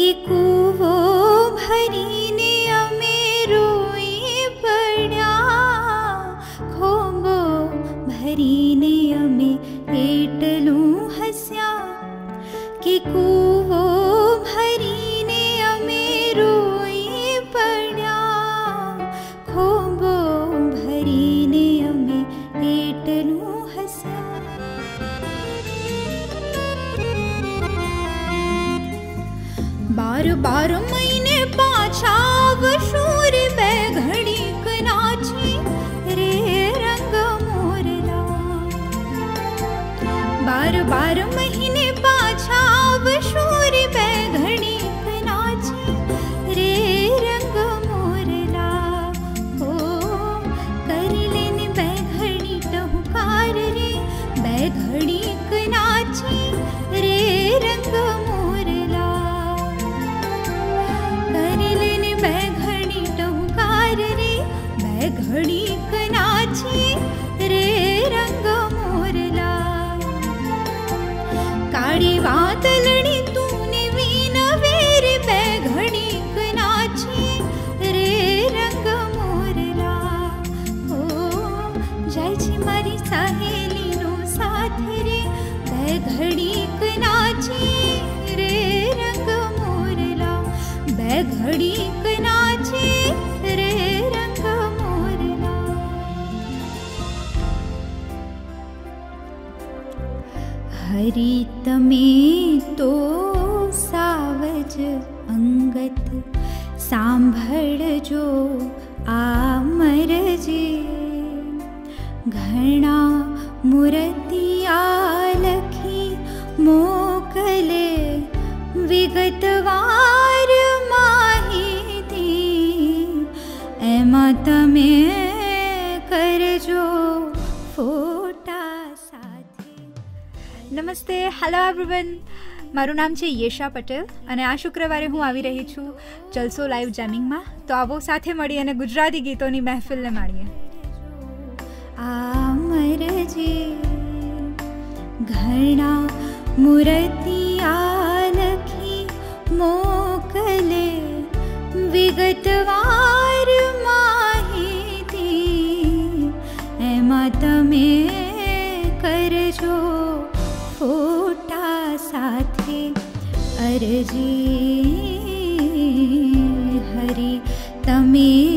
कि कूवो भरीने अमे रोई पड्या, खोबो भरीने अमे एटलूं हस्या कि कूवो भरीने अमे रोई पड्या, खोबो भरीने अमे एटलूं हस्या। बार बार महीने पाछा वशूर बे घड़ीक नाची रे रंग मोरला। बार बार महीने पाछा वशूर बे घड़ीक नाची रे रंग मोरला। ओ कर लेने बे घड़ी टहुकार रे, बे घड़ीक नाची रे रंग मोरला। घड़ी नाची रे रंग मोरला। काड़ी वादलड़ी तूने वीन वेर बे घड़ी नाची रे रंग मोरला। ओ जाय छी मारी सहेली नो साथ रे, बे घड़ी नाची रे रंग मोरला। बे घड़ी नाची रे रंग मोरला। हरी तमे तो सावज अंगत, सांभळजो आ मरजे। घणा मूर्तिया लखी मोकले, विगतवार माहिती एमा तमे करजो फोटा साथे। नमस्ते, हेलो एवरीवन, मारू नाम है येशा पटेल અને આ શુક્રવારે હું આવી રહી છું જલસો લાઈવ જેમિંગમાં। તો આવો સાથે મળી અને ગુજરાતી ગીતોની મહેફિલને માણીએ। આ મરજે ઘણા મૂર્તિયા લખી મોકલે, વિગતવાર માહિતી એમાં તમે કરજો फोटा साथे अरजी। हरी तमे